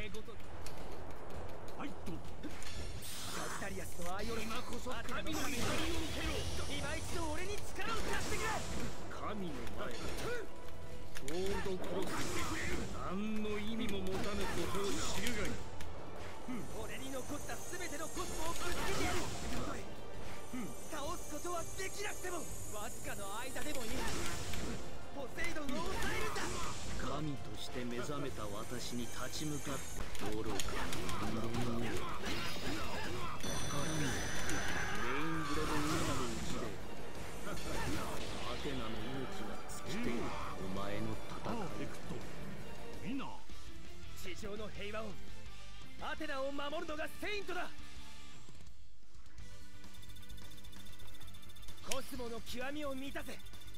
め事。 はいと。 サジタリアスとアイオル、 今こそ神の怒りを受けろ。 今一度俺に力を貸してくれ。 神の前でゴールドクロス何の意味も持たぬことを知るがいい。 俺に残った全てのコスモをぶつけてやる。倒すことはできなくてもわずかの間でもいい。ポセイドンを抑えるんだ。 神として目覚めた私に立ち向かって愚かな人間よ。わからんよ。レインブレドウィナのうちでアテナの命が尽きているお前の戦い。 ウィナー。 地上の平和を、アテナを守るのがセイントだ。コスモの極みを満たせ。